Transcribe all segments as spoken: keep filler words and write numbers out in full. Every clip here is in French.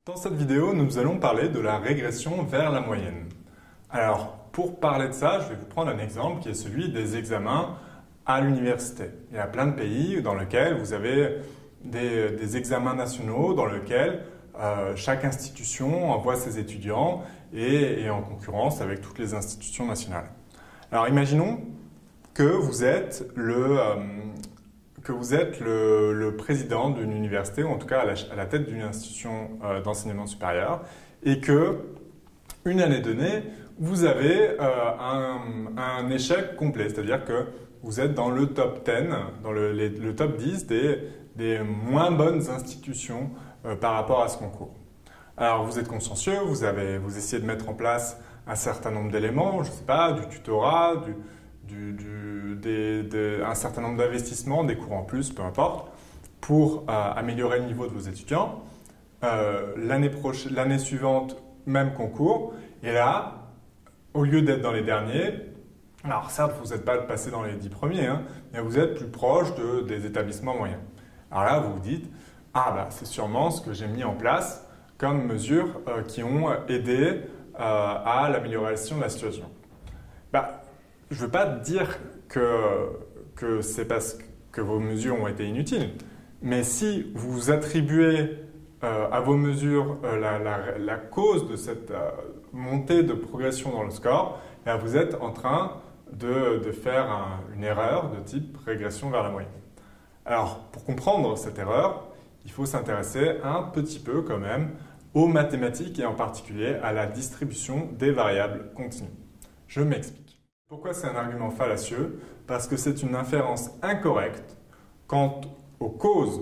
Dans cette vidéo, nous allons parler de la régression vers la moyenne. Alors, pour parler de ça, je vais vous prendre un exemple qui est celui des examens à l'université. Il y a plein de pays dans lesquels vous avez des, des examens nationaux dans lesquels euh, chaque institution envoie ses étudiants et est en concurrence avec toutes les institutions nationales. Alors, imaginons que vous êtes le... Euh, que vous êtes le, le président d'une université, ou en tout cas à la, à la tête d'une institution euh, d'enseignement supérieur, et que, une année donnée, vous avez euh, un, un échec complet, c'est-à-dire que vous êtes dans le top dix, dans le, les, le top dix des, des moins bonnes institutions euh, par rapport à ce concours. Alors vous êtes consciencieux, vous, avez, vous essayez de mettre en place un certain nombre d'éléments, je ne sais pas, du tutorat, du... Du, du, des, des, un certain nombre d'investissements, des cours en plus, peu importe, pour euh, améliorer le niveau de vos étudiants. Euh, l'année prochaine, l'année suivante, même concours. Et là, au lieu d'être dans les derniers, alors certes, vous n'êtes pas passé dans les dix premiers, hein, mais vous êtes plus proche de, des établissements moyens. Alors là, vous vous dites, ah bah c'est sûrement ce que j'ai mis en place comme mesures euh, qui ont aidé euh, à l'amélioration de la situation. Bah, je ne veux pas dire que, que c'est parce que vos mesures ont été inutiles, mais si vous attribuez euh, à vos mesures euh, la, la, la cause de cette euh, montée de progression dans le score, eh bien, vous êtes en train de, de faire un, une erreur de type régression vers la moyenne. Alors, pour comprendre cette erreur, il faut s'intéresser un petit peu quand même aux mathématiques et en particulier à la distribution des variables continues. Je m'explique. Pourquoi c'est un argument fallacieux? Parce que c'est une inférence incorrecte quant aux causes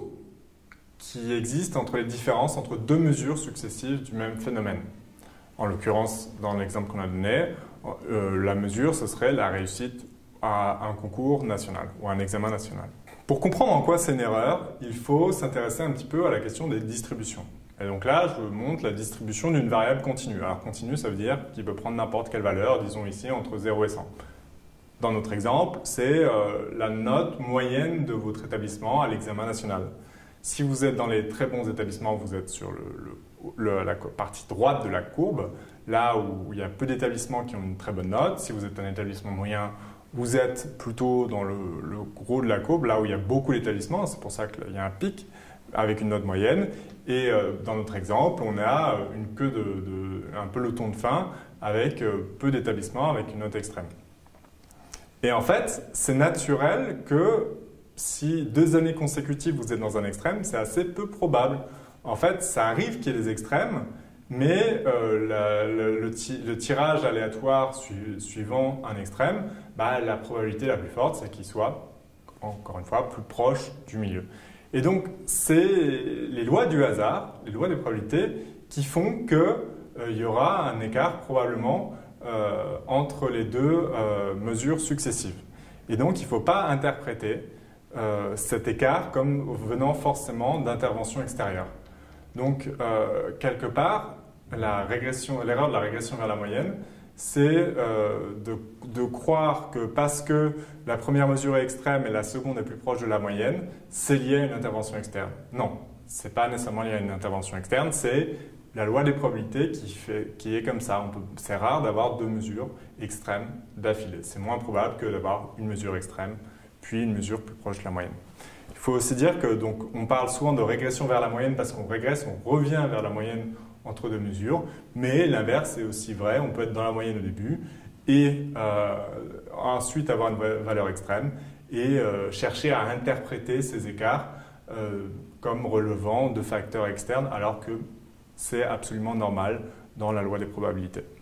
qui existent entre les différences entre deux mesures successives du même phénomène. En l'occurrence, dans l'exemple qu'on a donné, euh, la mesure, ce serait la réussite à un concours national ou à un examen national. Pour comprendre en quoi c'est une erreur, il faut s'intéresser un petit peu à la question des distributions. Et donc là, je vous montre la distribution d'une variable continue. Alors continue, ça veut dire qu'il peut prendre n'importe quelle valeur, disons ici entre zéro et cent. Dans notre exemple, c'est euh, la note moyenne de votre établissement à l'examen national. Si vous êtes dans les très bons établissements, vous êtes sur le, le, le, la partie droite de la courbe, là où il y a peu d'établissements qui ont une très bonne note. Si vous êtes un établissement moyen, vous êtes plutôt dans le, le gros de la courbe, là où il y a beaucoup d'établissements, c'est pour ça qu'il y a un pic avec une note moyenne. Et euh, dans notre exemple, on a une queue de, de un peloton de fin avec euh, peu d'établissements avec une note extrême. Et en fait, c'est naturel que si deux années consécutives vous êtes dans un extrême, c'est assez peu probable. En fait, ça arrive qu'il y ait des extrêmes, mais euh, la, le, le, le tirage aléatoire su, suivant un extrême, bah, la probabilité la plus forte, c'est qu'il soit, encore une fois, plus proche du milieu. Et donc, c'est les lois du hasard, les lois des probabilités, qui font qu'il euh, y aura un écart probablement euh, entre les deux euh, mesures successives. Et donc, il ne faut pas interpréter euh, cet écart comme venant forcément d'intervention extérieure. Donc, euh, quelque part, la régression, l'erreur de la régression vers la moyenne, c'est euh, de, de croire que parce que la première mesure est extrême et la seconde est plus proche de la moyenne, c'est lié à une intervention externe. Non, ce n'est pas nécessairement lié à une intervention externe, c'est la loi des probabilités qui, fait, qui est comme ça. C'est rare d'avoir deux mesures extrêmes d'affilée. C'est moins probable que d'avoir une mesure extrême puis une mesure plus proche de la moyenne. Il faut aussi dire que donc, on parle souvent de régression vers la moyenne parce qu'on régresse, on revient vers la moyenne entre deux mesures, mais l'inverse est aussi vrai, on peut être dans la moyenne au début et euh, ensuite avoir une valeur extrême et euh, chercher à interpréter ces écarts euh, comme relevant de facteurs externes alors que c'est absolument normal dans la loi des probabilités.